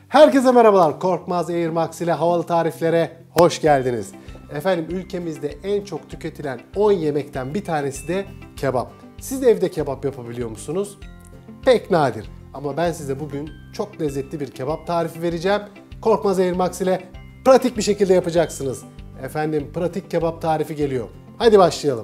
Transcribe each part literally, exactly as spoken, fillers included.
Herkese merhabalar. Korkmaz Air Max ile havalı tariflere hoş geldiniz. Efendim ülkemizde en çok tüketilen on yemekten bir tanesi de kebap. Siz de evde kebap yapabiliyor musunuz? Pek nadir. Ama ben size bugün çok lezzetli bir kebap tarifi vereceğim. Korkmaz Air Max ile pratik bir şekilde yapacaksınız. Efendim pratik kebap tarifi geliyor. Hadi başlayalım.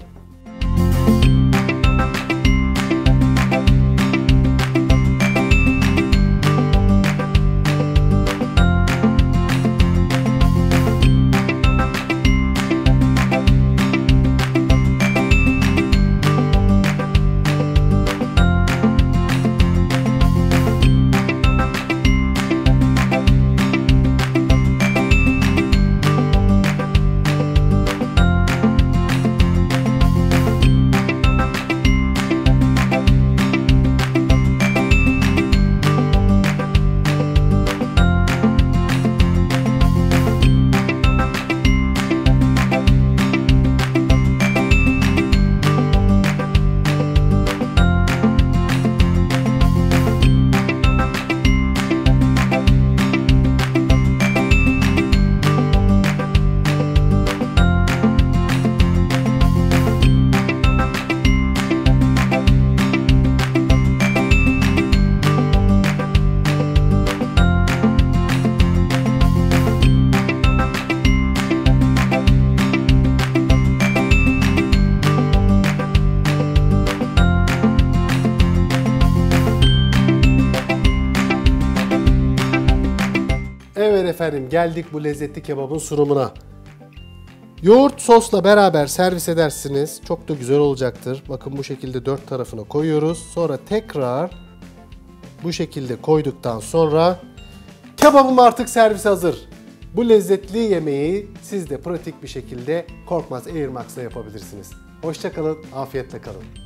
Evet efendim, geldik bu lezzetli kebabın sunumuna. Yoğurt sosla beraber servis edersiniz. Çok da güzel olacaktır. Bakın bu şekilde dört tarafına koyuyoruz. Sonra tekrar bu şekilde koyduktan sonra kebabım artık servis hazır. Bu lezzetli yemeği siz de pratik bir şekilde Korkmaz Air Max'la yapabilirsiniz. Hoşça kalın, afiyetle kalın.